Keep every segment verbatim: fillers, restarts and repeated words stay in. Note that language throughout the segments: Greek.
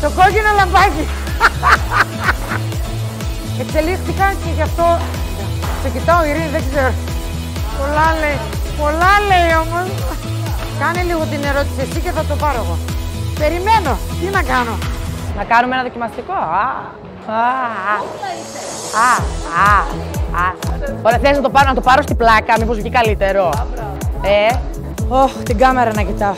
Το κόκκινο λαμπάκι. Εξελίχθηκα και γι' αυτό σε κοιτάω, Ειρήνη, δεν ξέρω. Πολλά λέει, πολλά λέει όμως. Κάνε λίγο την ερώτηση εσύ και θα το πάρω εγώ. Περιμένω, τι να κάνω. Να κάνουμε ένα δοκιμαστικό. Α, α, α, α, α. Ωραία, θες να το πάρω, να το πάρω στην πλάκα, μήπως βγει καλύτερο. Ε, ωχ, την κάμερα να κοιτάω.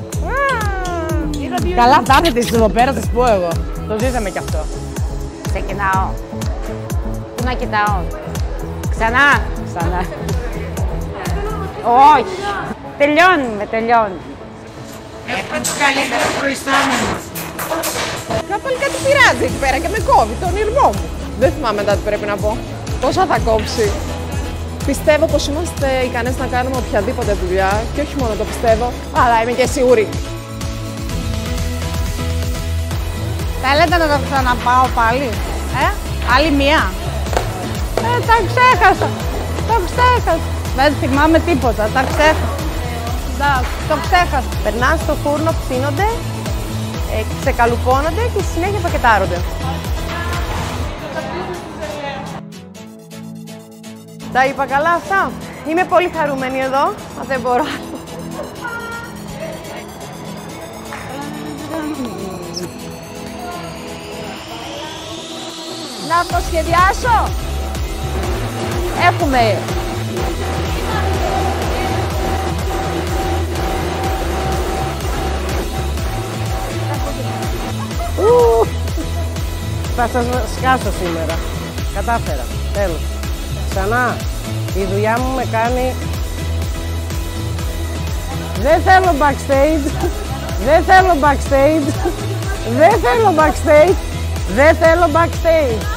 Καλά θα έρθετε εσείς εδώ πέρα, θα σας πω εγώ. Το ζήσαμε κι αυτό. Ξεκινάω. Πού να κοιτάω. Ξανά. Ξανά. Όχι. Τελειώνουμε, τελειώνουμε. Έχουμε το καλύτερο προϊστάμενο. Κάπου πάλι κάτι πειράζει εκεί πέρα και με κόβει τον ήρμό μου. Δεν θυμάμαι μετά τι πρέπει να πω. Πόσα θα κόψει. Πιστεύω πως είμαστε ικανές να κάνουμε οποιαδήποτε δουλειά και όχι μόνο το πιστεύω, αλλά είμαι και σίγουρη. Θέλετε να το ξαναπάω πάλι, ε, άλλη μία. Ε, τα ξέχασα, το ξέχασα. Δεν θυμάμαι τίποτα, τα ξέχασα. Τα, το ξέχασα. Περνάνε στο φούρνο, ψήνονται, ε, ξεκαλουπώνονται και στη συνέχεια πακετάρονται. Τα είπα καλά αυτά. Είμαι πολύ χαρούμενη εδώ, μα δεν μπορώ. Να το σχεδιάσω. Έχουμε. Ου, θα σας σκάσω σήμερα. Κατάφερα. Τέλος. Ξανά. Η δουλειά μου με κάνει... Δεν θέλω backstage. Δεν θέλω backstage. Δεν θέλω backstage. Δεν θέλω backstage.